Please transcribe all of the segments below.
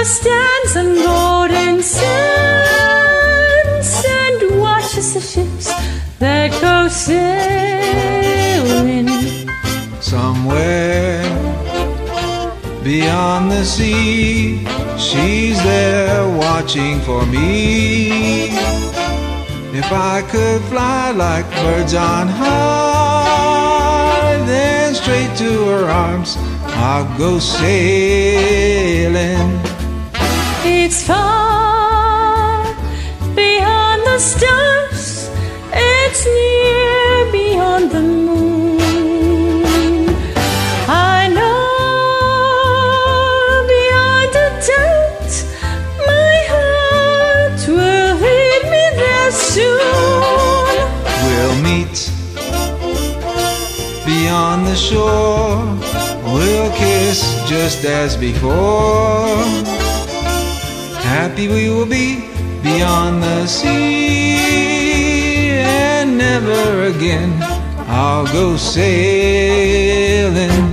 stands on golden sands and watches the ships that go sailing. Somewhere beyond the sea, she's there watching for me. If I could fly like birds on high, then straight to her arms I'll go sailing. It's far beyond the stars, it's near beyond the moon. I know beyond a doubt my heart will lead me there soon. We'll meet beyond the shore, we'll kiss just as before. Happy we will be beyond the sea, and never again I'll go sailing.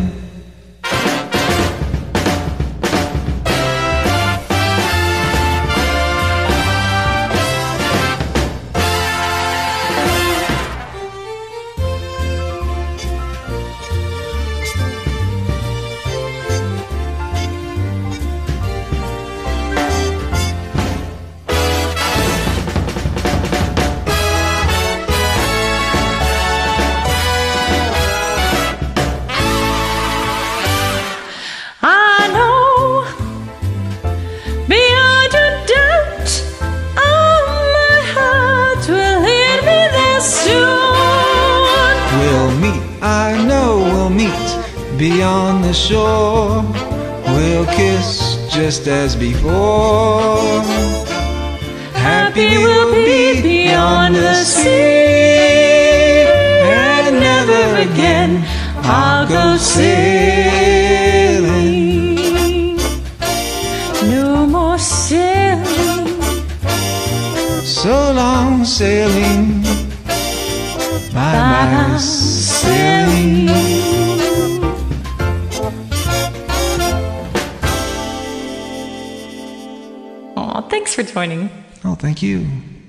I know we'll meet beyond the shore, we'll kiss just as before. Happy we'll be beyond the sea, and never again I'll go sailing. No more sailing, so long sailing, bye-bye sailing. Aw, thanks for joining. Oh, thank you.